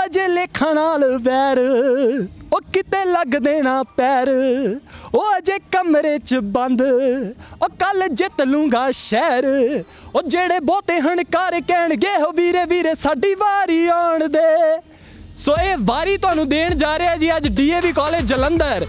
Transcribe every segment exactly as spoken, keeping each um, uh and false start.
अजे लेखा नाल वैर ओ किते लग देना पैर ओ अजे कमरे च बंद ओ कल जित लूंगा शहर ओ जेड़े बहुते हणकार कहणगे हो वीरे वीरे साडी वारी आण दे। सो ये वारी तुहानू देण जा रहा जी अज D A V college Jalandhar.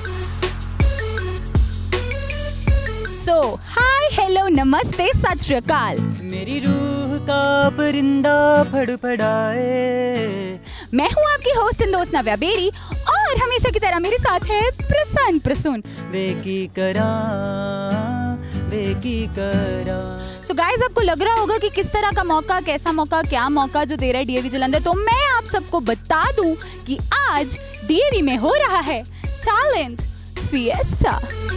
So hi hello नमस्ते सत श्री अकाल। मेरी रूह का परिंदा फड़फड़ाए। मैं हूँ आपकी होस्ट एंड दोस्त नव्या बेरी और हमेशा की तरह मेरे साथ है प्रसन्न प्रसून। वे की करा वे की करा। सो गाइस आपको लग रहा होगा कि किस तरह का मौका, कैसा मौका, क्या मौका जो दे रहा है डी ए वी जलंधर। तो मैं आप सबको बता दूं कि आज डी ए वी में हो रहा है टैलेंट फिएस्टा।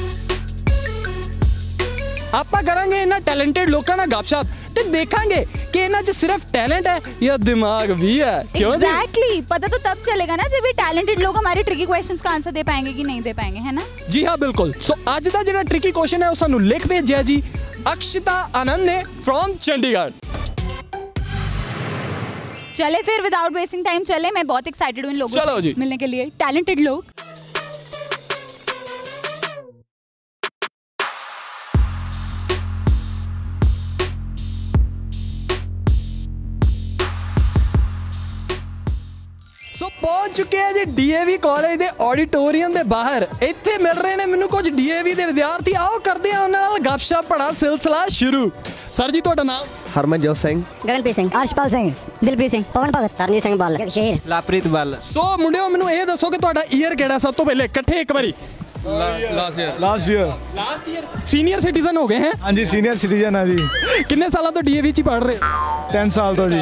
ਆਪਾਂ ਕਰਾਂਗੇ ਇਹਨਾਂ ਟੈਲੈਂਟਡ ਲੋਕਾਂ ਨਾਲ ਗੱਪਸ਼ਪ ਤੇ ਦੇਖਾਂਗੇ कि इन्हां च सिर्फ टैलेंट है या दिमाग भी है। क्यों जी? Exactly, पता तो तब चलेगा ना जब ये टैलेंटेड लोग हमारे ट्रिकी क्वेश्चंस का आंसर दे पाएंगे कि नहीं दे पाएंगे, है ना? जी हाँ बिल्कुल। सो आज दा जिहड़ा ट्रिकी क्वेश्चन है वो सानू लिख भेजिया जी अक्षिता आनंद ने फ्रॉम चंडीगढ़। चले फिर विदाउट वेस्टिंग टाइम चले। मैं बहुत एक्साइटेड हूं इन लोगों चलो से जी। मिलने के लिए, टैलेंटेड लोग। सो पहुंच चुके हैं जी डी ए वी कॉलेज के ऑडिटोरीयम के बाहर। इत्थे मिल रहे हैं मैनू कुछ डी ए वी के विद्यार्थी। आओ करते हैं उन्हां नाल गपशप बड़ा सिलसिला शुरू। सर जी तुहाडा नाम? हरमनजोत सिंह, गगनप्रीत सिंह, अर्शपाल सिंह, दिलप्रीत सिंह, पवन भगत, तरनी सिंह बल, जगशेर, लाप्रीत बल। सो मुंडियो मैनू ये दसो कि तुहाडा ईयर किहड़ा सब तो पहले इकट्ठे एक बारी? Last year last year last year. Senior citizen हो गए हैं? हाँ जी सीनियर सिटीजन है जी। किन्ने सालों तो डी ए वी च पढ़ रहे? तीन साल तो जी।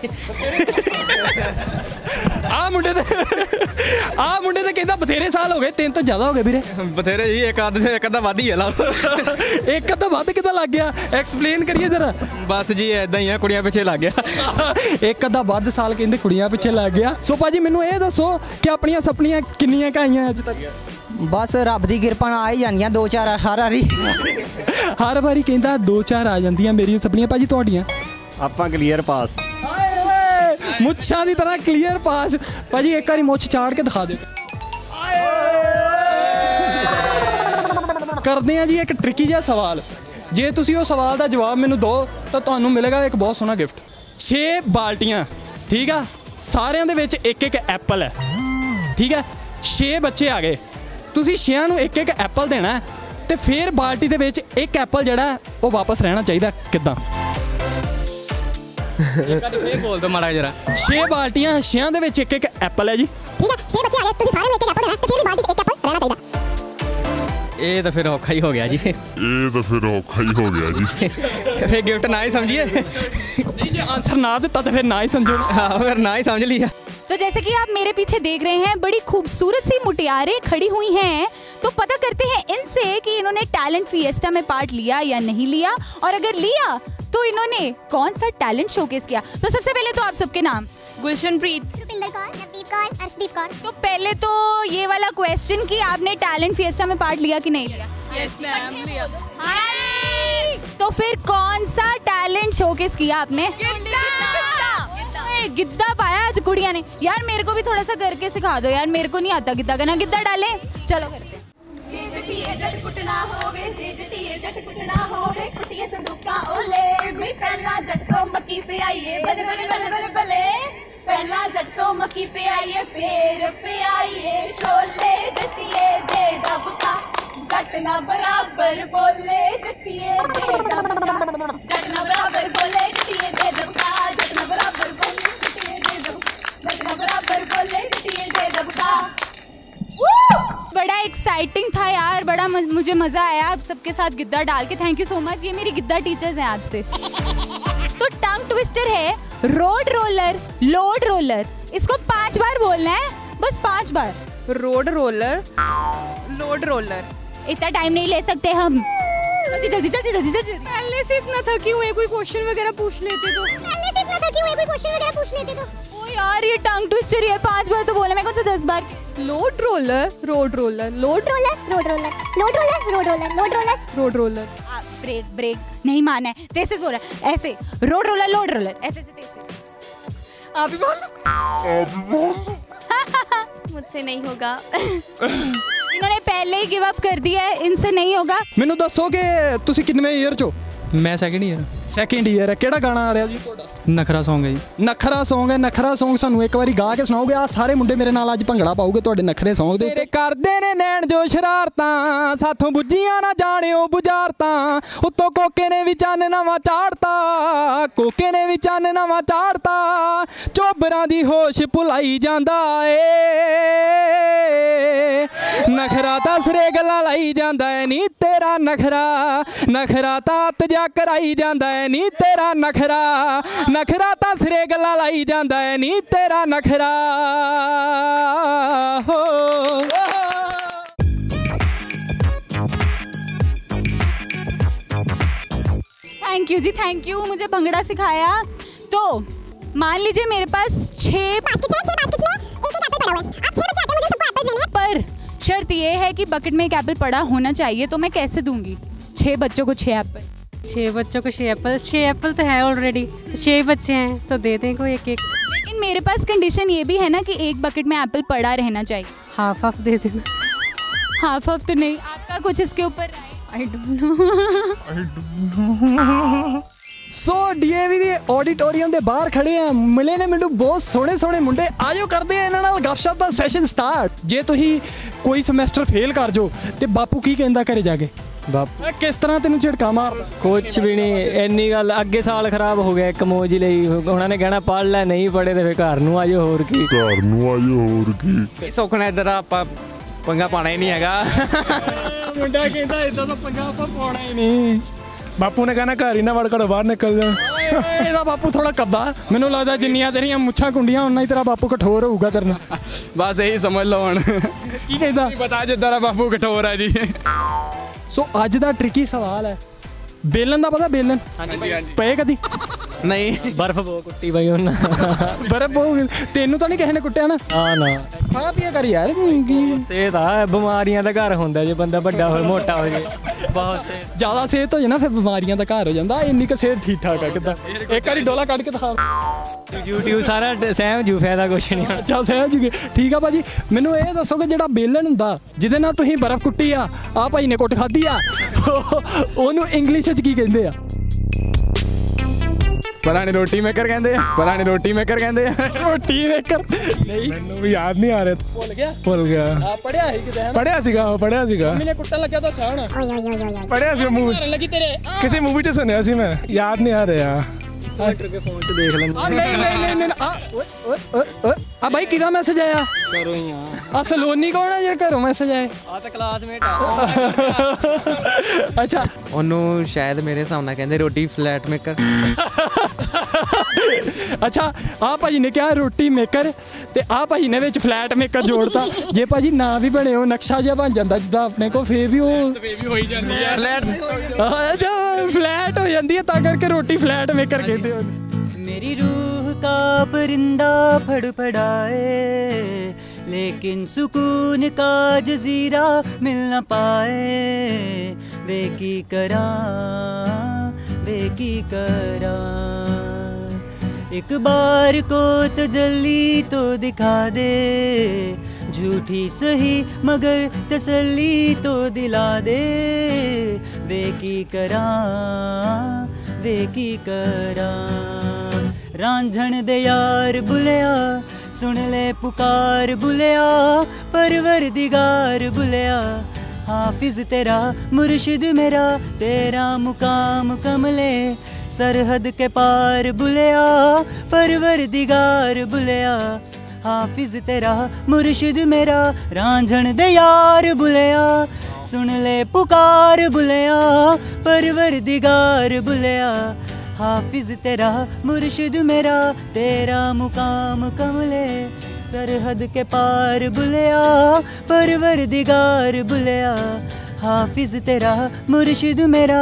आ मुंडे ते आ मुंडे ते कहंदा बथेरे साल हो गए। तीन तो ज्यादा हो गए वीरे। बथेरे जी एक आध एक अद्धा वध ही है ला एक अद्धा वध किदा लग गया? एक्सप्लेन करिए जरा। बस जी ऐदा ही है कुड़ियां पिछे लग गया। एक अद्धा वध साल कहंदे कुड़ियां पिछे लग गया। सो भाजी मैनू ये दसो कि अपनियां सपनियां किन्नियां काइयां अज तक? बस रब दी किरपा नाल आ ही जांदियां दो चार हर वारी। हर बारी कहंदा दो चार आ जांदियां मेरियां सपनियां। भाजी तुहाडियां? आपां क्लीयर पास। मुच्छां दी तरह क्लीयर पास। भाजी एक बारी मुछ चाड़ के दिखा दे। करदे हैं जी एक ट्रिकी जिहा सवाल। जे तुसीं उस सवाल का जवाब मैनू दो तो तुहानू मिलेगा एक बहुत सोहना गिफ्ट। छे बाल्टियां, ठीक है, सारियां दे विच एक एक एप्पल है, ठीक है। छे बच्चे आ गए, तुसीं छेआं नू एक एक एप्पल देना है ते फिर बाल्टी दे विच एक एप्पल जिहड़ा वो वापस रहना चाहिए। किद्दां? फिर बोल दो माड़ा जरा। छे बाल्टियां, छेआं दे विच एक एक एप्पल है जी, ठीक है। छे बच्चे आ गए, तुसीं सारे में एक एक एप्पल देना ते फिर बाल्टी च एक एप्पल रहना चाहिए। ये तो फिर औखा ही हो गया जी। ये तो फिर औखा ही हो गया जी। फिर गिफ्ट ना ही समझिए। नहीं जी आंसर ना दिता तो फिर ना ही समझो। हाँ फिर ना ही समझ लिया। तो जैसे कि आप मेरे पीछे देख रहे हैं बड़ी खूबसूरत सी मुटियारें खड़ी हुई हैं। तो पता करते हैं इनसे कि इन्होंने टैलेंट फिएस्टा में पार्ट लिया या नहीं लिया, और अगर लिया तो इन्होंने कौन सा टैलेंट शोकेस किया। तो सबसे पहले तो आप सबके नाम? गुलशनप्रीत, रुपिंदर कौर, नवदीप कौर, अर्शदीप कौर। तो पहले तो ये वाला क्वेश्चन कि आपने टैलेंट फिएस्टा में पार्ट लिया कि नहीं लिया? यस मैम लिया। हाय! तो फिर कौन सा टैलेंट शोकेस किया आपने? गिद्दा पाया आज कुड़िया ने। यार मेरे को भी थोड़ा सा करके सिखा दो यार, मेरे को नहीं आता गिद्दा करना। गिद्दा डाले, चलो करते। पहला झटको मक्की पे आइए, फिर पे आइए छोले जतिए दे दबका, घटना बराबर बोले जतिए दे दबका, घटना बराबर बोले जतिए दे दबका, घटना बराबर बोले जतिए दे दबका, घटना बराबर बोले जतिए दे दबका। बड़ा एक्साइटिंग था यार, बड़ा मुझे मजा आया आप सबके साथ गिद्दा डाल के। Thank you so much. ये मेरी गिद्दा टीचर्स हैं आज से। तो टंग ट्विस्टर है रोड रोलर, लोड रोलर। इसको पांच बार बोलना है, बस पांच बार। Road roller, load roller. इतना टाइम नहीं ले सकते हम। जल्दी जल्दी जल्दी जल्दी जल्दी। पहले से इतना थकी हुए कोई क्वेश्चन वगैरह पूछ लेते तो। पहले से इतना थकी हुई कोई क्वेश्चन वगैरह पूछ लेते तो। ओ यार ये टंग ट्विस्टर है, पांच बार तो बोला, मैं कौन सा दस बार? Load roller, road roller, load roller, road roller, load roller, road roller, load roller, road roller. Break break नहीं माना है, तेज से बोल रहा है ऐसे। रोड रोलर, लोड रोलर, ऐसे ऐसे तेज से। आप ही बोल। मुझसे नहीं होगा। इन्होंने पहले ही गिव अप कर दिया है, इनसे नहीं होगा। ਮੈਨੂੰ ਦੱਸੋ ਕਿ ਤੁਸੀਂ ਕਿੰਨਵੇਂ ਈਅਰ ਚੋ? मैं सेकंड ईयर ਸੈਕਿੰਡ ਈਅਰ ਹੈ। ਕਿਹੜਾ ਗਾਣਾ ਆ ਰਿਹਾ ਜੀ ਤੁਹਾਡਾ? नखरा सॉन्ग है जी। ਨਖਰਾ Song ਹੈ। ਨਖਰਾ Song ਸਾਨੂੰ ਇੱਕ ਵਾਰੀ ਗਾ ਕੇ ਸੁਣਾਓਗੇ? ਆ ਸਾਰੇ ਮੁੰਡੇ ਮੇਰੇ ਨਾਲ ਅੱਜ ਭੰਗੜਾ ਪਾਉਗੇ ਤੁਹਾਡੇ ਨਖਰੇ Song ਦੇ ਉੱਤੇ। ਕਰਦੇ ਨੇ ਨੈਣ ਜੋ ਸ਼ਰਾਰਤਾਂ, ਸਾਥੋਂ ਬੁੱਝੀਆਂ ਨਾ ਜਾਣਿਓ ਬੁਝਾਰਤਾਂ, ਉੱਤੋਂ ਕੋਕੇ ਨੇ ਵੀ ਚੰਨ ਨਵਾਂ ਚਾੜਤਾ, ਕੋਕੇ ਨੇ ਵੀ ਚੰਨ ਨਵਾਂ ਚਾੜਤਾ, ਚੋਬਰਾਂ ਦੀ ਹੋਸ਼ ਭੁਲਾਈ ਜਾਂਦਾ ਏ, ਨਖਰਾ ਤਾਂ ਸਰੇ ਗੱਲਾਂ ਲਾਈ ਜਾਂਦਾ ਏ ਨੀ ਤੇਰਾ ਨਖਰਾ, ਨਖਰਾ ਤਾਂ ਅੱਤ ਜਾ ਕਰਾਈ ਜਾਂਦਾ ਏ ਨੀ ਤੇਰਾ ਨਖਰਾ, ਨਖਰਾ ਤਾਂ ਸਿਰੇ ਗੱਲਾਂ ਲਾਈ ਜਾਂਦਾ ਏ ਨੀ ਤੇਰਾ ਨਖਰਾ ਹੋ। Thank you ji, thank you, मुझे भंगड़ा सिखाया। तो मान लीजिए मेरे पास छः, पर शर्त ये है कि बकेट में एक एप्पल पड़ा होना चाहिए, तो मैं कैसे दूंगी छः बच्चों को छः एप्पल? छः बच्चों को छः एप्पल, छः एप्पल तो है ऑलरेडी, छः बच्चे हैं तो दे दें कोई एक एक। लेकिन मेरे पास कंडीशन ये भी है ना कि एक बकेट में एप्पल पड़ा रहना चाहिए। हाफ हाफ दे देना। हाफ हाफ तो नहीं, आपका कुछ इसके ऊपर राय? I don't know. So DAV ਦੀ ਆਡੀਟੋਰੀਅਮ ਦੇ ਬਾਹਰ ਖੜੇ ਆ, ਮਿਲੇ ਨੇ ਮੈਨੂੰ ਬਹੁਤ ਸੋਹਣੇ ਸੋਹਣੇ ਮੁੰਡੇ। ਆਜੋ ਕਰਦੇ ਆ ਇਹਨਾਂ ਨਾਲ ਗੱਪਸ਼ਪ ਦਾ ਸੈਸ਼ਨ ਸਟਾਰਟ। ਜੇ ਤੁਸੀਂ ਕੋਈ ਸਮੈਸਟਰ ਫੇਲ ਕਰ ਜਾਓ ਤੇ ਬਾਪੂ ਕੀ ਕਹਿੰਦਾ ਘਰੇ ਜਾ ਕੇ? ਬਾਪੂ ਕਿਸ ਤਰ੍ਹਾਂ ਤੈਨੂੰ ਝਿੜਕਾ ਮਾਰਦਾ? ਕੁਛ ਵੀ ਨਹੀਂ, ਇੰਨੀ ਗੱਲ। ਅੱਗੇ ਸਾਲ ਖਰਾਬ ਹੋ ਗਿਆ ਇੱਕ ਮੋਜ ਲਈ, ਉਹਨਾਂ ਨੇ ਕਹਿਣਾ ਪੜ੍ਹ ਲੈ, ਨਹੀਂ ਪੜ੍ਹੇ ਤੇ ਫਿਰ ਘਰ ਨੂੰ ਆਜੋ, ਹੋਰ ਕੀ ਘਰ ਨੂੰ ਆਜੋ, ਹੋਰ ਕੀ। ਸੁੱਖਣਾ ਇੱਦਾਂ ਦਾ ਆਪਾਂ ਪੰਗਾ ਪਾਣਾ ਹੀ ਨਹੀਂ ਹੈਗਾ। ਮੁੰਡਾ ਕਹਿੰਦਾ ਇਦਾਂ ਦਾ ਪੰਗਾ ਆਪਾਂ ਪਾਉਣਾ ਹੀ ਨਹੀਂ। ਬਾਪੂ ਨੇ ਕਹਿਣਾ ਘਰ ਹੀ ਨਾ ਵੜ ਘਰੋਂ ਬਾਹਰ ਨਿਕਲ ਜਾ। ਇਹਦਾ ਬਾਪੂ ਥੋੜਾ ਕੱਬਾ, ਮੈਨੂੰ ਲੱਗਦਾ ਜਿੰਨੀਆਂ ਤੇਰੀਆਂ ਮੁੱਛਾਂ ਕੁੰਡੀਆਂ ਉਨਾ ਹੀ ਤੇਰਾ ਬਾਪੂ ਕਠੋਰ ਹੋਊਗਾ ਤੇਰੇ ਨਾਲ। ਬਸ ਇਹੀ ਸਮਝ ਲਓ ਹੁਣ। ਕੀ ਕਹਿੰਦਾ? ਪਤਾ ਜਿੱਦਾਂ ਦਾ ਬਾਪੂ ਕਠੋਰ ਹੈ ਜੀ। ਸੋ ਅੱਜ ਦਾ ਟ੍ਰਿਕੀ ਸਵਾਲ ਹੈ, ਬੇਲਨ ਦਾ ਪਤਾ? ਬੇਲਨ ਪਏ ਕਦੀ? ਨਹੀਂ, ਬਰਫ਼ ਬਹੁਤ ਕੁੱਟੀ ਬਾਈ ਉਹਨਾਂ। ਬਰਫ਼ ਬਹੁਤ ਤੈਨੂੰ ਤਾਂ ਨਹੀਂ ਕਿਸੇ ਨੇ ਕੁੱਟਿਆ ਨਾ? ਹਾਂ ਨਾ, ਖਾ ਪੀਆ ਕਰ ਯਾਰ। ਸਿਹਤ ਆ, ਬਿਮਾਰੀਆਂ ਦਾ ਘਰ ਹੁੰਦਾ ਜੇ ਬੰਦਾ ਵੱਡਾ ਹੋਵੇ, ਮੋਟਾ ਹੋ ਜੇ, ਬਹੁਤ ਸਿਹਤ ਜ਼ਿਆਦਾ ਸਿਹਤ ਹੋ ਜਾਏ ਨਾ ਫਿਰ ਬਿਮਾਰੀਆਂ ਦਾ ਘਰ ਹੋ ਜਾਂਦਾ। ਇੰਨੀ ਕੁ ਸਿਹਤ ਠੀਕ ਠਾਕ ਆ ਕਿੱਦਾਂ? ਇੱਕ ਵਾਰੀ ਡੋਲਾ ਕੱਢ ਕੇ ਦਿਖਾ। ਯੂਟਿਊਬ ਸਾਰਾ ਸਹਿਮ ਜੂ, ਫਾਇਦਾ ਕੁਛ ਨਹੀਂ। ਅੱਛਾ ਸਹਿਮ ਜੂਗੇ, ਠੀਕ ਆ ਭਾਜੀ। ਮੈਨੂੰ ਇਹ ਦੱਸੋ ਕਿ ਜਿਹੜਾ ਬੇਲਨ ਹੁੰਦਾ ਜਿਹਦੇ ਨਾਲ ਤੁਸੀਂ ਬਰਫ਼ ਕੁੱਟੀ ਆ, ਆ ਭਾਈ ਨੇ ਕੁੱਟ ਖਾਧੀ ਆ, ਉਹਨੂੰ ਇੰਗਲਿਸ਼ 'ਚ ਕੀ ਕਹਿੰਦੇ ਆ? ਪਤਾ ਨਹੀਂ, ਰੋਟੀ ਮੇਕਰ ਕਹਿੰਦੇ ਆ। ਪਤਾ ਨਹੀਂ, ਰੋਟੀ ਮੇਕਰ ਕਹਿੰਦੇ ਆ। ਰੋਟੀ ਮੇਕਰ ਨਹੀਂ, ਮੈਨੂੰ ਵੀ ਯਾਦ ਨਹੀਂ ਆ ਰਿਹਾ। ਭੁੱਲ ਗਿਆ? ਭੁੱਲ ਗਿਆ। ਆ ਪੜਿਆ ਸੀ ਕਿਤੇ? ਪੜਿਆ ਸੀਗਾ, ਉਹ ਪੜਿਆ ਸੀਗਾ। ਮੰਮੀ ਨੇ ਕੁੱਟਣ ਲੱਗਿਆ ਤਾਂ ਸਾਣ ਪੜਿਆ ਸੀ ਮੂਵੀ, ਲੱਗੀ ਤੇਰੇ ਕਿਸੇ ਮੂਵੀ 'ਚ ਸੁਣਿਆ ਸੀ ਮੈਂ, ਯਾਦ ਨਹੀਂ ਆ ਰਿਹਾ। ਡਾਕਟਰ ਕੇ ਫੋਨ 'ਚ ਦੇਖ ਲੈਂਦੇ। ਆ ਨਹੀਂ ਨਹੀਂ ਨਹੀਂ ਆ ਓਏ ਓਏ ਓਏ ਆ ਬਾਈ ਕਿਹਦਾ ਮੈਸੇਜ ਆਇਆ? ਕਰੋ ਹੀ ਆ। ਆ ਸਲੋਨੀ ਕੌਣ ਆ ਜਿਹੜਾ ਘਰੋਂ ਮੈਸੇਜ ਆਇਆ? ਆ ਤਾਂ ਕਲਾਸਮੇਟ ਆ। ਅੱਛਾ, ਉਹਨੂੰ ਸ਼ਾਇਦ ਮੇਰੇ ਹਿਸਾਬ ਨਾਲ ਕਹਿੰਦੇ ਰੋਟੀ ਫਲੈਟ ਮੇਕਰ। ਅੱਛਾ, ਆ ਭਾਜੀ ਨੇ ਕਿਹਾ ਰੋਟੀ ਮੇਕਰ ਤੇ ਆ ਭਾਜੀ ਨੇ ਵਿੱਚ ਫਲੈਟ ਮੇਕਰ ਜੋੜਤਾ। ਜੇ ਭਾਜੀ ਨਾ ਵੀ ਬਣੇ ਉਹ ਨਕਸ਼ਾ ਜਿਹਾ ਬਣ ਜਾਂਦਾ ਜਿੱਦਾਂ ਆਪਣੇ ਕੋਲ, ਫੇਰ ਵੀ ਉਹ ਬੇਬੀ ਹੋਈ ਜਾਂਦੀ ਹੈ। ਫਲੈਟ ਫਲੈਟ ਹੋ ਜਾਂਦੀ ਹੈ, ਤਾਂ ਕਰਕੇ ਰੋਟੀ ਫਲੈਟ ਮੇਕਰ ਕਹਿੰਦੇ ਹੋ। मेरी रूह का परिंदा फड़फड़ाए, लेकिन सुकून का जजीरा मिल न पाए। वे की करा वे की करा, एक बार को तजल्ली तो दिखा दे, झूठी सही मगर तसल्ली तो दिला दे। वे की करा वे की करा, रांझण दे यार बुलिया, सुन ले पुकार बुलिया, परवरदिगार बुलिया। हाफिज तेरा मुर्शिद मेरा, तेरा मुकाम कमले सरहद के पार बुलिया, परवरदिगार बुलिया। हाफिज तेरा मुर्शिद मेरा, रांझण दे यार बुलिया, सुन ले पुकार बुलिया, परवरदिगार बुलिया। हाफिज तेरा मुर्शिद मेरा, तेरा मुकाम कमले सरहद के पार बुलिया, परवरदिगार बुलिया। हाफिज तेरा मुर्शिद मेरा।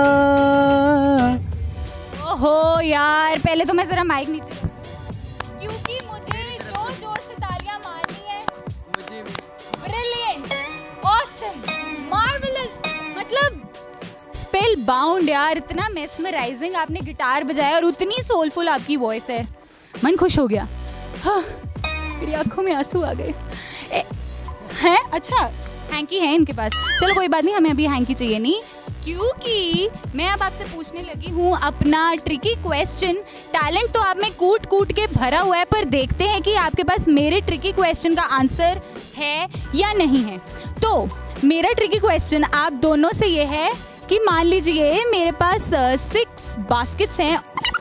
ओहो यार, पहले तो मैं जरा माइक नीचे, क्योंकि मुझे जोर जोर से तालियां मारनी है। ब्रिलियंट, ऑसम, मार्वेलस, मतलब स्पेल बाउंड यार। इतना मेस्मराइजिंग आपने गिटार बजाया और उतनी सोलफुल आपकी वॉइस है, मन खुश हो गया। हाँ, मेरी आंखों में आंसू आ गए। हैं? अच्छा हैंकी है इनके पास। चलो कोई बात नहीं, हमें अभी हैंकी चाहिए नहीं, क्योंकि मैं अब आपसे पूछने लगी हूँ अपना ट्रिकी क्वेश्चन। टैलेंट तो आप में कूट कूट के भरा हुआ है, पर देखते हैं कि आपके पास मेरे ट्रिकी क्वेश्चन का आंसर है या नहीं है। तो मेरा ट्रिकी क्वेश्चन आप दोनों से ये है कि मान लीजिए मेरे पास सिक्स बास्केट्स हैं,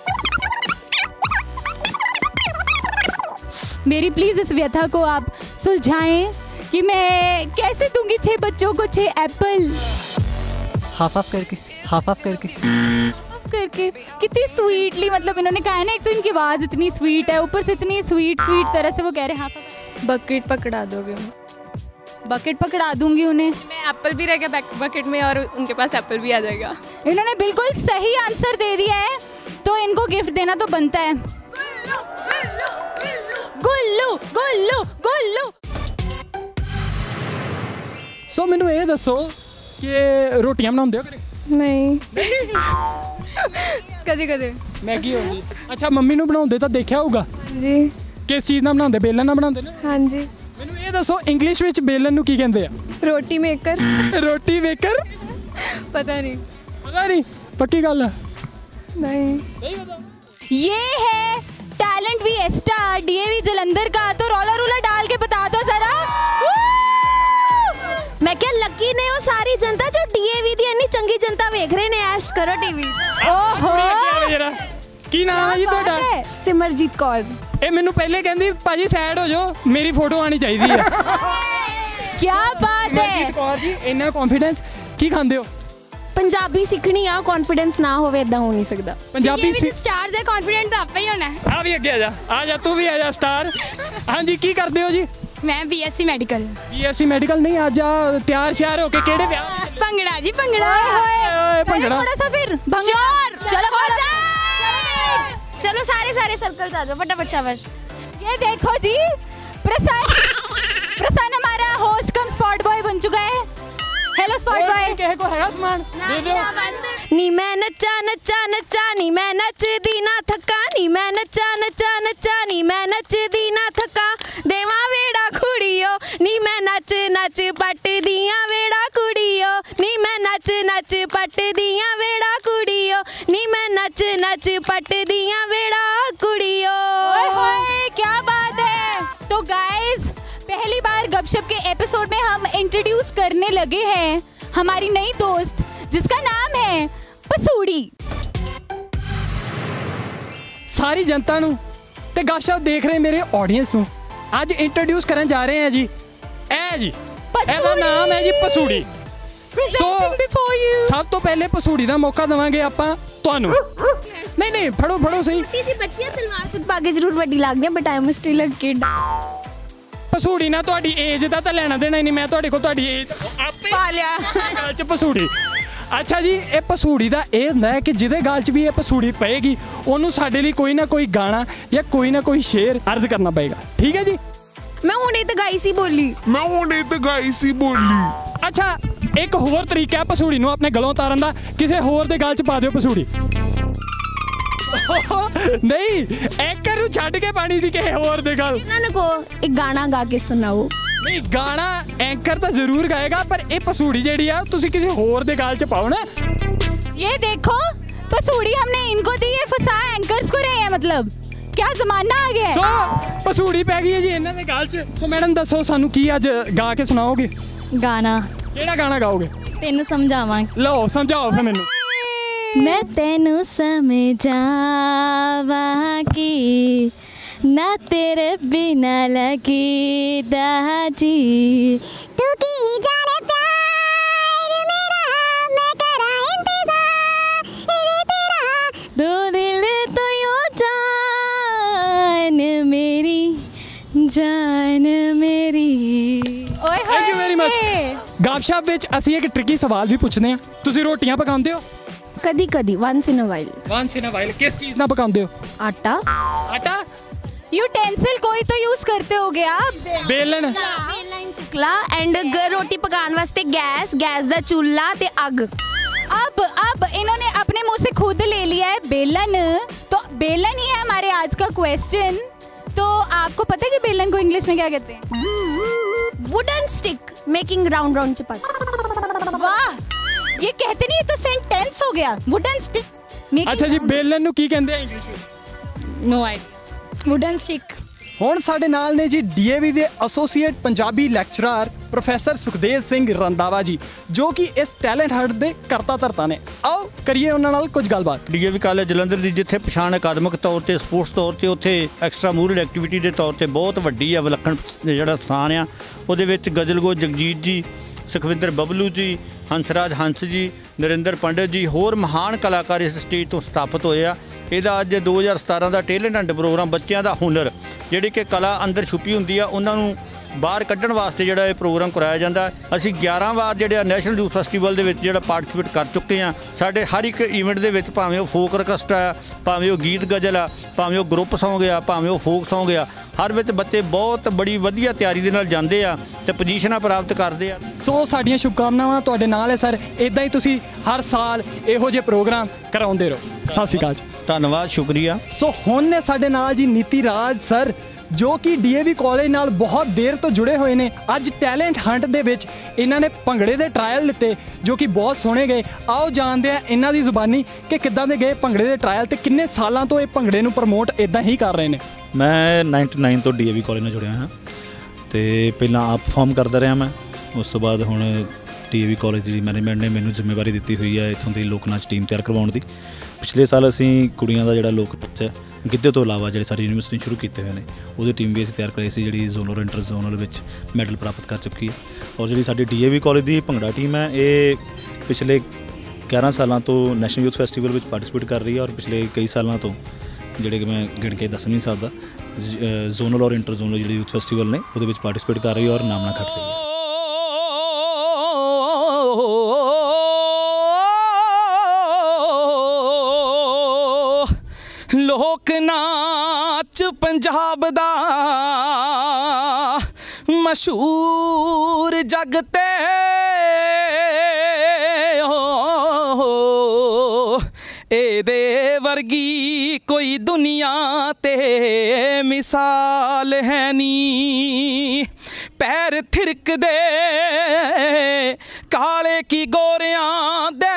मेरी प्लीज इस व्यथा को आप सुलझाएं कि मैं कैसे दूंगी छह बच्चों को छह एप्पल। हाफ हाफ करके हाफ हाफ करके हाफ करके कितनी स्वीटली, मतलब इन्होंने कहा है ना, एक तो इनकी आवाज इतनी स्वीट है, ऊपर से इतनी स्वीट स्वीट तरह से वो कह रहे हैं हाफ। बकेट पकड़ा दोगे? बकेट पकड़ा दूंगी उन्हें मैं, एप्पल भी रहेगा बकेट में और उनके पास एप्पल भी आ जाएगा। इन्होंने बिल्कुल सही आंसर दे दिया है, तो इनको गिफ्ट देना तो बनता है। गुल्लू गुल्लू गुल्लू। सो मैनू ये दसो कि रोटियां बनाउंदे हो घरे? नहीं कदे कदे मैगी होगी। अच्छा मम्मी नू बनाउंदे तां देखिया होगा जी। किस चीज़ नाल बनाउंदे? बेलन नाल बनाउंदे ना? हाँ जी। मैनू ये दसो इंग्लिश विच बेलन नू की कहंदे आ? रोटी मेकर। रोटी मेकर? पता नहीं। पता नहीं, पक्की गल है? नहीं नहीं पता। ये है टैलेंट फिएस्टा डीएवी जलंधर का, तो रोला रोला डाल के बता दो जरा। मैं क्या लकी ने वो सारी जनता जो डीएवी दी इतनी चंगी जनता देख रहे ने, ऐश करो टीवी। ओहो की नाम है जी ਤੁਹਾਡਾ? सिमरजीत कौर। ए मैनू पहले कहंदी भाजी साइड हो जाओ, मेरी फोटो आनी चाहिए है। क्या बात है सिमरजीत कौर जी, इन्ना कॉन्फिडेंस की खांदे हो? पंजाबी सीखनी आ, कॉन्फिडेंस ना होवे इदां हो नहीं सकदा। पंजाबी स्टार्स है, कॉन्फिडेंट तो आपे ही होना है। आ भी अगे आ जा, आ जा तू भी आ जा स्टार। हां जी की करदे हो जी? मैं बीएससी मेडिकल। बीएससी मेडिकल नहीं, आ जा तैयार श्यार होके केड़े ब्याह? भंगड़ा जी भंगड़ा। ओए भंगड़ा थोड़ा सा फिर भंगड़ा। चलो चलो सारे सारे सर्कल आ जाओ फटाफट, शाबाश। ये देखो जी, प्रसन्न प्रसन्न हमारा होस्ट कम स्पॉट बॉय बन चुका है। Hello spot boy. कहे को हैगा सामान दे दो। नी मैं नचा नचा नचा नी मैं नचदी ना थका, नी मैं नचा नचा नचा नी मैं नचदी ना थका, देवा वेड़ा कुड़ियो नी मैं नच नच पट दिया वेड़ा कुड़ियो, नी मैं नच नच पट दिया वेड़ा कुड़ियो, नी मैं नच नच पट दिया वेड़ा कुड़ियो। ओए होए क्या बात है। तो गाइस पहली बार गपशप के एपिसोड में हम इंट्रोड्यूस करने लगे हैं हमारी नई दोस्त, जिसका नाम है पसूड़ी। सारी जनता नू ते गपशप देख रहे मेरे ऑडियंस नू आज इंट्रोड्यूस करन जा रहे हैं जी, ए जी ਇਹਦਾ नाम है जी पसूड़ी। सो सब तो पहले पसूड़ी का मौका देवांगे आपां ਤੁਹਾਨੂੰ। नहीं नहीं फड़ो फड़ो सही। जी बच्चियां सलवार सूट पा के जरूर वड्डी लगदी है, but I am still a kid. पसूड़ी ना ਤੁਹਾਡੀ ਏਜ ਦਾ ਤਾਂ ਲੈਣਾ ਦੇਣਾ ਹੀ ਨਹੀਂ, ਮੈਂ ਤੁਹਾਡੇ ਕੋਲ ਤੁਹਾਡੀ ਏਜ ਆਪੇ ਪਾ ਲਿਆ ਗਾਲ 'ਚ ਪਸੂੜੀ। ਅੱਛਾ ਜੀ, ਇਹ ਪਸੂੜੀ ਦਾ ਇਹ ਹੁੰਦਾ ਹੈ ਕਿ ਜਿਹਦੇ ਗਾਲ 'ਚ ਵੀ ਇਹ ਪਸੂੜੀ ਪਏਗੀ ਉਹਨੂੰ ਸਾਡੇ ਲਈ ਕੋਈ ਨਾ ਕੋਈ ਗਾਣਾ ਜਾਂ ਕੋਈ ਨਾ ਕੋਈ ਸ਼ੇਰ ਅਰਜ਼ ਕਰਨਾ ਪਏਗਾ, ਠੀਕ ਹੈ ਜੀ? मैं हुणे ते गाई सी बोली मैं हुणे ते गाई सी बोली। अच्छा एक होर तरीका है पसूड़ी नूं अपने गलों उतारन दा, किसी होर दे गल 'च पा दिओ पसूड़ी। नहीं एंकर नूं छड्ड के पानी सी किसी होर दे गल। इन्हां को एक गाना गा के सुनाओ। नहीं गाना एंकर तो जरूर गाएगा, पर ये पसूड़ी जेड़ी है तुसी किसी होर दे गल 'च पाओ ना। ये देखो पसूड़ी हमने इनको दी है, फसा एंकर्स को रहे हैं, मतलब क्या जमाना आ गया है। सो पसूड़ी पै गई है जी इन्हां दे गल 'च। सो मैडम दसो सानू की अज गा के सुनाओगे? गाना केड़ा गाना गाओगे? तेनू समझावां। लो समझाओ फिर मैनू। मैं तेनू समझावां कि ना तेरे बिना लगीदा जी, तू की जाने प्यार मेरा मैं करा इंतजार तेरा, दो दिल तो यो जान मेरी जान मेरी। Thank you very much. गपशप विच असीं एक ट्रिकी सवाल भी पूछने हैं। तुसीं रोटियां पकाउंदे हो? कदी कदी, once in a while. Once in a while किस चीज ना पकाउंदे हो? आटा। आटा यूटेंसिल कोई तो यूज करते होगे आप? बेलन। बेलन चिकला एंड रोटी पकाने वास्ते गैस, गैस दा चूल्हा ते अग। अब अब इन्होंने अपने मुंह से खुद ले लिया है बेलन, तो बेलन ही है हमारे आज का क्वेश्चन। तो आपको पता है कि बेलन को इंग्लिश में क्या कहते हैं? Wooden stick making round round chapati. वाह, ये कहते नहीं, तो सेंटेंस हो गया। Wooden stick. अच्छा जी, बेलन ਨੂੰ ਕੀ ਕਹਿੰਦੇ ਆ ਇੰਗਲਿਸ਼ ਵਿੱਚ? No idea. Wooden stick. ਹੁਣ ਸਾਡੇ ਨਾਲ ਨੇ ਜੀ ਡੀਏਵੀ ਦੇ associate Punjabi lecturer professor Sukhdev Singh Randhawa ji, ਜੋ ਕਿ ਇਸ ਟੈਲੈਂਟ ਹੰਟ ਦੇ ਕਰਤਾ ਧਰਤਾ ਨੇ। ਆਓ ਕਰੀਏ ਉਹਨਾਂ ਨਾਲ ਕੁਝ ਗੱਲਬਾਤ। ਡੀਏਵੀ ਕਾਲਜ ਜਲੰਧਰ ਦੀ ਜਿੱਥੇ ਪਛਾਣ ਅਕਾਦਮਿਕ ਤੌਰ ਤੇ ਸਪੋਰਟਸ ਤੌਰ ਤੇ ਉੱਥੇ ਐਕਸਟਰਾ ਮੂਰਲ ਐਕਟੀਵਿਟੀ ਦੇ ਤੌਰ ਤੇ ਬਹੁਤ ਵੱਡੀ ਆ, ਵਿਲੱਖਣ ਜਿਹੜਾ ਸਥਾਨ ਆ। ਉਹਦੇ ਵਿੱਚ ਗਜ਼ਲਗੋ ਜਗਜੀਤ ਜੀ, ਸੁਖਵਿੰਦਰ ਬਬਲੂ ਜੀ, ਹੰਸਰਾਜ ਹੰਸ ਜੀ, ਨਰਿੰਦਰ ਪੰਡਿਤ ਜੀ, ਹੋਰ ਮਹਾਨ ਕਲਾਕਾਰ ਇਸ ਸਟੇਜ ਤੋਂ ਸਥਾਪਿਤ ਹੋਏ ਆ। ਇਹਦਾ ਅੱਜ ਦੋ ਹਜ਼ਾਰ ਸਤਾਰਾਂ ਦਾ ਟੈਲੈਂਟ ਹੰਟ ਪ੍ਰੋਗਰਾਮ ਬੱਚਿਆਂ ਦਾ ਹੁਨਰ, ਜਿਹੜੀ ਕਿ ਕਲਾ ਅੰਦਰ ਛੁਪੀ ਹੁੰਦੀ ਆ, ਉਹਨਾਂ ਨੂੰ ਬਾਹਰ ਕੱਢਣ ਵਾਸਤੇ ਜਿਹੜਾ ਇਹ ਪ੍ਰੋਗਰਾਮ ਕਰਾਇਆ ਜਾਂਦਾ। ਅਸੀਂ ਗਿਆਰਾਂ ਵਾਰ ਜਿਹੜਾ ਨੈਸ਼ਨਲ ਯੂਥ ਫੈਸਟੀਵਲ ਦੇ ਵਿੱਚ ਜਿਹੜਾ ਪਾਰਟੀਸਪੇਟ ਕਰ ਚੁੱਕੇ ਹਾਂ। ਸਾਡੇ ਹਰ ਇੱਕ ਈਵੈਂਟ ਦੇ ਵਿੱਚ, ਭਾਵੇਂ ਉਹ ਫੋਕ ਆਰਕੈਸਟਰਾ ਆ, ਭਾਵੇਂ ਉਹ ਗੀਤ ਗਜ਼ਲ ਆ, ਭਾਵੇਂ ਉਹ ਗਰੁੱਪ ਸੌਂਗ ਆ, ਭਾਵੇਂ ਉਹ ਫੋਕ ਸੌਂਗ ਆ, ਹਰ ਵਿੱਚ ਬੱਚੇ ਬਹੁਤ ਬੜੀ ਵਧੀਆ ਤਿਆਰੀ ਦੇ ਨਾਲ ਜਾਂਦੇ ਆ ਤੇ ਪੋਜੀਸ਼ਨਾਂ ਪ੍ਰਾਪਤ ਕਰਦੇ ਆ। ਸੋ ਸਾਡੀਆਂ ਸ਼ੁਭਕਾਮਨਾਵਾਂ ਤੁਹਾਡੇ ਨਾਲ ਹੈ ਸਰ। ਇੱਦਾਂ ਹੀ ਤੁਸੀਂ ਹਰ ਸਾਲ ਇਹੋ ਜਿਹੇ ਪ੍ਰੋਗਰਾਮ ਕਰਾਉਂਦੇ ਰਹੋ। ਸਤਿ ਸ਼੍ਰੀ ਅਕਾਲ ਜੀ। ਧੰਨਵਾਦ, ਸ਼ੁਕਰੀਆ। ਸੋ ਹੁਣ ਨੇ ਸਾਡੇ ਨਾਲ ਜੀ ਨੀਤੀ ਰਾਜ ਸਰ, ਜੋ ਕਿ ਡੀਏਵੀ ਕਾਲਜ ਨਾਲ ਬਹੁਤ ਦੇਰ ਤੋਂ ਜੁੜੇ ਹੋਏ ਨੇ। ਅੱਜ ਟੈਲੈਂਟ ਹੰਟ ਦੇ ਵਿੱਚ ਇਹਨਾਂ ਨੇ ਭੰਗੜੇ ਦੇ ਟਰਾਇਲ ਲਿੱਤੇ, ਜੋ ਕਿ ਬਹੁਤ ਸੋਹਣੇ ਗਏ। ਆਓ ਜਾਣਦੇ ਆ ਇਹਨਾਂ ਦੀ ਜ਼ੁਬਾਨੀ ਕਿ ਕਿੱਦਾਂ ਦੇ ਗਏ ਭੰਗੜੇ ਦੇ ਟਰਾਇਲ ਤੇ ਕਿੰਨੇ ਸਾਲਾਂ ਤੋਂ ਇਹ ਭੰਗੜੇ ਨੂੰ ਪ੍ਰਮੋਟ ਇਦਾਂ ਹੀ ਕਰ ਰਹੇ ਨੇ। ਮੈਂ ਨਾਈਨਟੀ ਨਾਈਨ ਤੋਂ ਡੀਏਵੀ ਕਾਲਜ ਨਾਲ ਜੁੜਿਆ ਹਾਂ ਤੇ ਪਹਿਲਾਂ ਆਪ ਪਰਫਾਰਮ ਕਰਦਾ ਰਿਹਾ ਮੈਂ। ਉਸ ਤੋਂ ਬਾਅਦ ਹੁਣ ਡੀਏਵੀ ਕਾਲਜ ਦੀ ਮੈਨੇਜਮੈਂਟ ਨੇ ਮੈਨੂੰ ਜ਼ਿੰਮੇਵਾਰੀ ਦਿੱਤੀ ਹੋਈ ਹੈ ਇੱਥੋਂ ਦੀ ਲੋਕ ਨਾਚ ਟੀਮ ਤਿਆਰ ਕਰਵਾਉਣ ਦੀ। ਪਿਛਲੇ ਸਾਲ ਅਸੀਂ ਕੁੜੀਆਂ ਦਾ ਜਿਹੜਾ ਲੋਕ ਨਾਚ ਹੈ, ਗਿੱਧੇ ਤੋਂ ਇਲਾਵਾ ਜਿਹੜੇ ਸਾਡੀ ਯੂਨੀਵਰਸਿਟੀ ਸ਼ੁਰੂ ਕੀਤੇ ਹੋਏ ਨੇ, ਉਹਦੀ ਟੀਮ ਵੀ ਅਸੀਂ ਤਿਆਰ ਕਰਾਈ ਸੀ, ਜਿਹੜੀ ਜ਼ੋਨਲ ਇੰਟਰ ਜ਼ੋਨਲ ਵਿੱਚ ਮੈਡਲ ਪ੍ਰਾਪਤ ਕਰ ਚੁੱਕੀ ਹੈ। ਔਰ ਜਿਹੜੀ ਸਾਡੀ ਡੀਏਵੀ ਕਾਲਜ ਦੀ ਭੰਗੜਾ ਟੀਮ ਹੈ, ਇਹ ਪਿਛਲੇ ਗਿਆਰਾਂ ਸਾਲਾਂ ਤੋਂ ਨੈਸ਼ਨਲ ਯੂਥ ਫੈਸਟੀਵਲ ਵਿੱਚ ਪਾਰਟੀਸਪੇਟ ਕਰ ਰਹੀ ਹੈ। ਔਰ ਪਿਛਲੇ ਕਈ ਸਾਲਾਂ ਤੋਂ ਜਿਹੜੇ ਕਿ ਮੈਂ ਗਿਣ ਕੇ ਦੱਸ ਨਹੀਂ ਸਕਦਾ, ਜ਼ੋਨਲ ਔਰ ਇੰਟਰ ਜ਼ੋਨਲ ਜਿਹੜੇ ਯੂਥ ਫੈਸਟੀਵਲ ਨੇ ਉਹਦੇ ਵਿੱਚ ਪਾਰਟੀਸਪੇਟ ਕਰ ਰਹੀ ਹੈ ਔਰ ਨਾਮਣਾ ਖੱਟ ਰਹੀ ਹੈ। ਲੋਕ ਨਾਚ ਪੰਜਾਬ ਦਾ ਮਸ਼ਹੂਰ ਜੱਗ ਤੇ, ਇਹਦੇ ਵਰਗੀ ਕੋਈ ਦੁਨੀਆ ਤੇ ਮਿਸਾਲ ਹੈ ਨੀ। ਪੈਰ ਥਿਰਕਦੇ ਕਾਲੇ ਕੀ ਗੋਰਿਆਂ ਦੇ,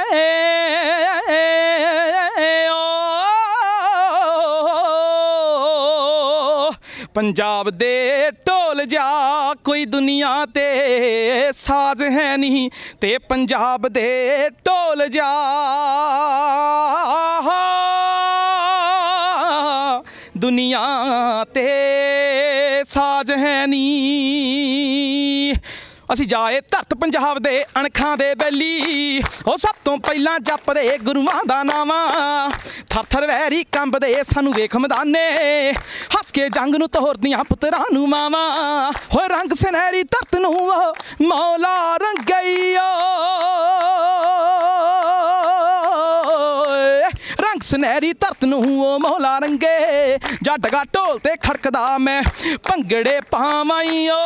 ਪੰਜਾਬ ਦੇ ਢੋਲ ਜਾ ਕੋਈ ਦੁਨੀਆ ਤੇ ਸਾਜ਼ ਹੈ ਨਹੀਂ, ਤੇ ਪੰਜਾਬ ਦੇ ਢੋਲ ਜਾ ਦੁਨੀਆ ਤੇ ਸਾਜ਼ ਹੈ ਨਹੀਂ। ਅਸੀਂ ਜਾਏ ਧਰਤ ਪੰਜਾਬ ਦੇ ਅਣਖਾਂ ਦੇ ਬੈਲੀ, ਉਹ ਸਭ ਤੋਂ ਪਹਿਲਾਂ ਜਪਦੇ ਗੁਰੂਆਂ ਦਾ ਨਾਵਾਂ। ਥਰ ਥਰ ਵੈਰੀ ਕੰਬਦੇ ਸਾਨੂੰ ਵੇਖ ਮੈਦਾਨੇ, ਹੱਸ ਕੇ ਜੰਗ ਨੂੰ ਤੋਰਦੀਆਂ ਪੁੱਤਰਾਂ ਨੂੰ ਮਾਵਾਂ। ਹੋਏ ਰੰਗ ਸੁਨਹਿਰੀ ਧਰਤ ਨੂੰ ਮੌਲਾ ਰੰਗਈਓ, ਰੰਗ ਸੁਨਹਿਰੀ ਧਰਤ ਨੂੰ ਉਹ ਮੌਲਾ ਰੰਗੇ। ਜਾ ਡਗਾ ਢੋਲ ਤੇ ਖੜਕਦਾ ਮੈਂ ਭੰਗੜੇ ਪਾਵਾਈਓ।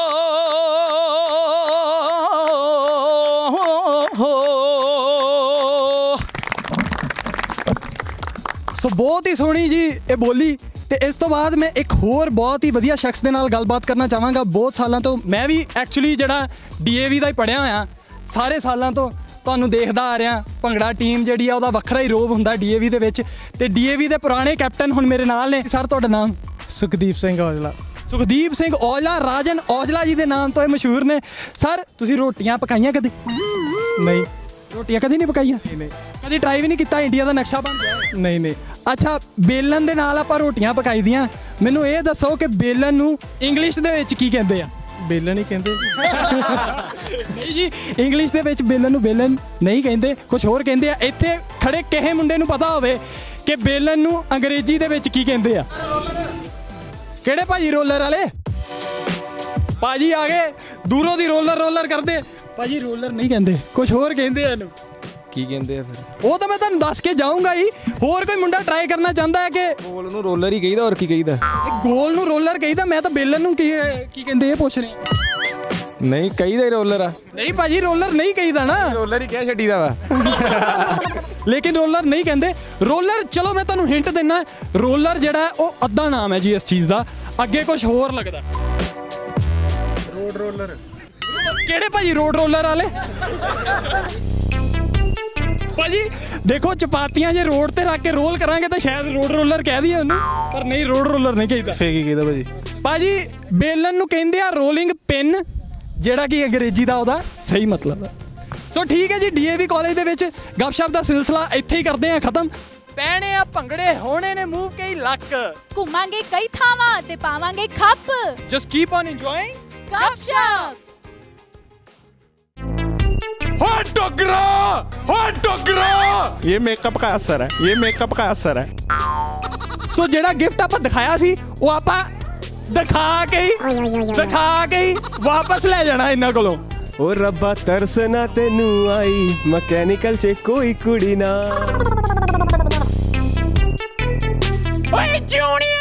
ਸੋ ਬਹੁਤ ਹੀ ਸੋਹਣੀ ਜੀ ਇਹ ਬੋਲੀ। ਤੇ ਇਸ ਤੋਂ ਬਾਅਦ ਮੈਂ ਇੱਕ ਹੋਰ ਬਹੁਤ ਹੀ ਵਧੀਆ ਸ਼ਖਸ ਦੇ ਨਾਲ ਗੱਲਬਾਤ ਕਰਨਾ ਚਾਹਾਂਗਾ। ਬਹੁਤ ਸਾਲਾਂ ਤੋਂ ਮੈਂ ਵੀ ਐਕਚੁਅਲੀ ਜਿਹੜਾ ਡੀਏਵੀ ਦਾ ਹੀ ਪੜ੍ਹਿਆ ਹੋਇਆ, ਸਾਰੇ ਸਾਲਾਂ ਤੋਂ ਤੁਹਾਨੂੰ ਦੇਖਦਾ ਆ ਰਿਹਾ। ਭੰਗੜਾ ਟੀਮ ਜਿਹੜੀ ਆ ਉਹਦਾ ਵੱਖਰਾ ਹੀ ਰੋਬ ਹੁੰਦਾ ਡੀਏਵੀ ਦੇ ਵਿੱਚ। ਤੇ ਡੀਏਵੀ ਦੇ ਪੁਰਾਣੇ ਕੈਪਟਨ ਹੁਣ ਮੇਰੇ ਨਾਲ ਨੇ। ਸਰ ਤੁਹਾਡਾ ਨਾਮ? ਸੁਖਦੀਪ ਸਿੰਘ ਔਜਲਾ। ਸੁਖਦੀਪ ਸਿੰਘ ਔਜਲਾ, ਰਾਜਨ ਔਜਲਾ ਜੀ ਦੇ ਨਾਮ ਤੋਂ ਇਹ ਮਸ਼ਹੂਰ ਨੇ। ਸਰ ਤੁਸੀਂ ਰੋਟੀਆਂ ਪਕਾਈਆਂ ਕਦੇ? ਨਹੀਂ, ਰੋਟੀਆਂ ਕਦੀ ਨਹੀਂ ਪਕਾਈਆਂ? ਨਹੀਂ। ਕਦੀ ਟਰਾਈ ਵੀ ਨਹੀਂ ਕੀਤਾ? ਇੰਡੀਆ ਦਾ ਨਕਸ਼ਾ ਬਣ ਗਿਆ? ਨਹੀਂ ਨਹੀਂ। ਅੱਛਾ, ਬੇਲਨ ਦੇ ਨਾਲ ਆਪਾਂ ਰੋਟੀਆਂ ਪਕਾਈ ਦੀਆਂ। ਮੈਨੂੰ ਇਹ ਦੱਸੋ ਕਿ ਬੇਲਨ ਨੂੰ ਇੰਗਲਿਸ਼ ਦੇ ਵਿੱਚ ਕੀ ਕਹਿੰਦੇ ਆ? ਬੇਲਨ ਹੀ ਕਹਿੰਦੇ। ਨਹੀਂ ਜੀ, ਇੰਗਲਿਸ਼ ਦੇ ਵਿੱਚ ਬੇਲਨ ਨੂੰ ਬੇਲਨ ਨਹੀਂ ਕਹਿੰਦੇ, ਕੁਝ ਹੋਰ ਕਹਿੰਦੇ ਆ। ਇੱਥੇ ਖੜੇ ਕਿਸੇ ਮੁੰਡੇ ਨੂੰ ਪਤਾ ਹੋਵੇ ਕਿ ਬੇਲਨ ਨੂੰ ਅੰਗਰੇਜ਼ੀ ਦੇ ਵਿੱਚ ਕੀ ਕਹਿੰਦੇ ਆ? ਕਿਹੜੇ ਭਾਜੀ? ਰੋਲਰ ਵਾਲੇ ਭਾਜੀ ਆ ਗਏ, ਦੂਰੋਂ ਦੀ ਰੋਲਰ ਰੋਲਰ ਕਰਦੇ। ਭਾਜੀ ਰੋਲਰ ਨਹੀਂ ਕਹਿੰਦੇ, ਕੁਝ ਹੋਰ ਕਹਿੰਦੇ ਆ ਇਹਨੂੰ। ਕੀ ਕਹਿੰਦੇ ਆ ਫਿਰ? ਉਹ ਤਾਂ ਮੈਂ ਤੁਹਾਨੂੰ ਦੱਸ ਕੇ ਜਾਊਂਗਾ ਹੀ। ਹੋਰ ਕੋਈ ਮੁੰਡਾ ਟਰਾਈ ਕਰਨਾ ਚਾਹੁੰਦਾ ਹੈ ਕਿ? ਗੋਲ ਨੂੰ ਰੋਲਰ ਹੀ ਕਹੀਦਾ, ਹੋਰ ਕੀ ਕਹੀਦਾ? ਗੋਲ ਨੂੰ ਰੋਲਰ ਕਹੀਦਾ, ਮੈਂ ਤਾਂ ਬੇਲਨ ਨੂੰ ਕੀ ਕੀ ਕਹਿੰਦੇ ਇਹ ਪੁੱਛ ਰਹੀ। ਨਹੀਂ ਕਹੀਦਾ ਹੀ ਰੋਲਰ ਆ। ਨਹੀਂ ਭਾਜੀ, ਰੋਲਰ ਨਹੀਂ ਕਹੀਦਾ ਨਾ। ਰੋਲਰ ਹੀ ਕਹਿ ਛੱਡੀਦਾ ਵਾ। ਲੇਕਿਨ ਰੋਲਰ ਨਹੀਂ ਕਹਿੰਦੇ। ਰੋਲਰ, ਚਲੋ ਮੈਂ ਤੁਹਾਨੂੰ ਹਿੰਟ ਦਿੰਨਾ, ਰੋਲਰ ਜਿਹੜਾ ਉਹ ਅੱਧਾ ਨਾਮ ਹੈ ਜੀ ਇਸ ਚੀਜ਼ ਦਾ। ਅੱਗੇ ਕੁਝ ਹੋਰ ਲੱਗਦਾ। Road roller. ਕਿਹੜੇ ਭਾਜੀ ਰੋਡ ਰੋਲਰ ਵਾਲੇ? ਭਾਜੀ ਦੇਖੋ ਚਪਾਤੀਆਂ ਜੇ ਰੋਡ ਤੇ ਰੱਖ ਕੇ ਰੋਲ ਕਰਾਂਗੇ ਤਾਂ ਸ਼ਾਇਦ ਰੋਡ ਰੋਲਰ ਕਹਿ ਦਈਏ ਉਹਨੂੰ, ਪਰ ਨਹੀਂ ਰੋਡ ਰੋਲਰ ਨਹੀਂ ਕਹੀਦਾ। ਫੇਰ ਕੀ ਕਹਿੰਦਾ ਭਾਜੀ? ਭਾਜੀ ਬੇਲਨ ਨੂੰ ਕਹਿੰਦੇ ਆ ਰੋਲਿੰਗ ਪਿੰਨ, ਜਿਹੜਾ ਕਿ ਅੰਗਰੇਜ਼ੀ ਦਾ ਉਹਦਾ ਸਹੀ ਮਤਲਬ ਹੈ। ਸੋ ਠੀਕ ਹੈ ਜੀ, ਡੀ ਏ ਵੀ ਕਾਲਜ ਦੇ ਵਿੱਚ ਗੱਪਸ਼ਪ ਦਾ ਸਿਲਸਿਲਾ ਇੱਥੇ ਹੀ ਕਰਦੇ ਆ ਖਤਮ। ਪੈਣੇ ਆ ਭੰਗੜੇ, ਹੋਣੇ ਨੇ ਮੂੰਹ ਕਈ ਲੱਕ, ਘੁੰਮਾਂਗੇ ਕਈ ਥਾਵਾਂ ਤੇ ਪਾਵਾਂਗੇ ਖੱਪ। ਜਸਟ ਕੀਪ ਔਨ ਇੰਜੋਇੰਗ ਗੱਪਸ਼ਪ। हो डोगरा, हो डोगरा। ये मेकअप का असर है, ये मेकअप का असर है। ਸੋ ਜਿਹੜਾ ਗਿਫਟ ਆਪਾਂ ਦਿਖਾਇਆ ਸੀ ਉਹ ਆਪਾਂ ਦਿਖਾ ਕੇ ਹੀ ਦਿਖਾ ਕੇ ਹੀ ਵਾਪਸ ਲੈ ਜਾਣਾ ਇਹਨਾਂ ਕੋਲੋਂ। ਓ ਰੱਬਾ ਤਰਸ ਨਾ ਤੈਨੂੰ ਆਈ, ਮਕੈਨੀਕਲ 'ਚ ਕੋਈ ਕੁੜੀ ਨਾ। ਓਏ ਜੂਣੀ